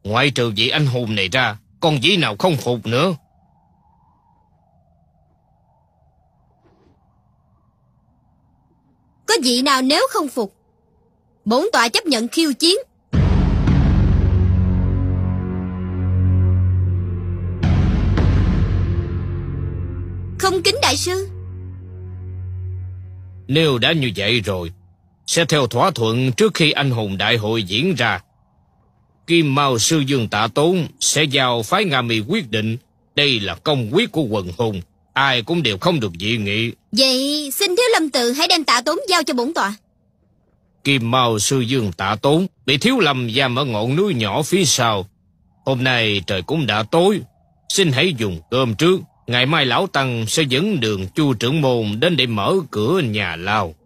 Ngoại trừ vị anh hùng này ra, còn vị nào không phục nữa? Có vị nào nếu không phục, bổn tọa chấp nhận khiêu chiến. Không kính đại sư. Nếu đã như vậy rồi, sẽ theo thỏa thuận trước khi anh hùng đại hội diễn ra. Kim Mao sư Dương Tạ Tốn sẽ giao phái Nga Mi quyết định. Đây là công quyết của quần hùng, ai cũng đều không được dị nghị. Vậy xin Thiếu Lâm Tự hãy đem Tạ Tốn giao cho bổn tọa. Kim Mao sư Dương Tạ Tốn bị Thiếu Lâm giam ở ngọn núi nhỏ phía sau. Hôm nay trời cũng đã tối, xin hãy dùng cơm trước. Ngày mai lão tăng sẽ dẫn đường Chu trưởng môn đến để mở cửa nhà lao.